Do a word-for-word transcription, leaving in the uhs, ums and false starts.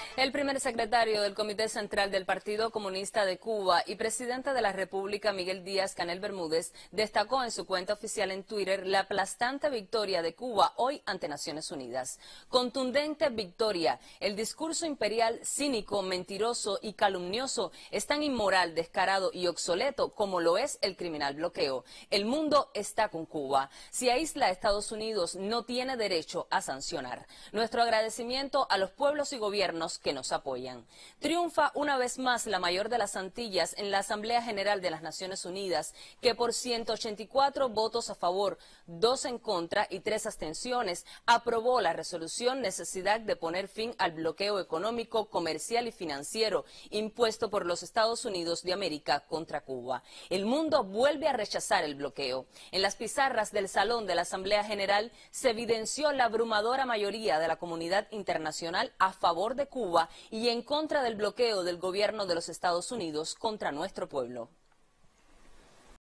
El primer secretario del Comité Central del Partido Comunista de Cuba y presidente de la República, Miguel Díaz-Canel Bermúdez, destacó en su cuenta oficial en Twitter la aplastante victoria de Cuba hoy ante Naciones Unidas. Contundente victoria. El discurso imperial cínico, mentiroso y calumnioso es tan inmoral, descarado y obsoleto como lo es el criminal bloqueo. El mundo está con Cuba. Si aísla a Estados Unidos, no tiene derecho a sancionar. Nuestro agradecimiento a los pueblos y gobiernos que nos apoyan. Triunfa una vez más la mayor de las Antillas en la Asamblea General de las Naciones Unidas, que por ciento ochenta y cuatro votos a favor, dos en contra y tres abstenciones, aprobó la resolución necesidad de poner fin al bloqueo económico, comercial y financiero impuesto por los Estados Unidos de América contra Cuba. El mundo vuelve a rechazar el bloqueo. En las pizarras del Salón de la Asamblea General se evidenció la abrumadora mayoría de la comunidad internacional a favor de Cuba y en contra del bloqueo del gobierno de los Estados Unidos contra nuestro pueblo.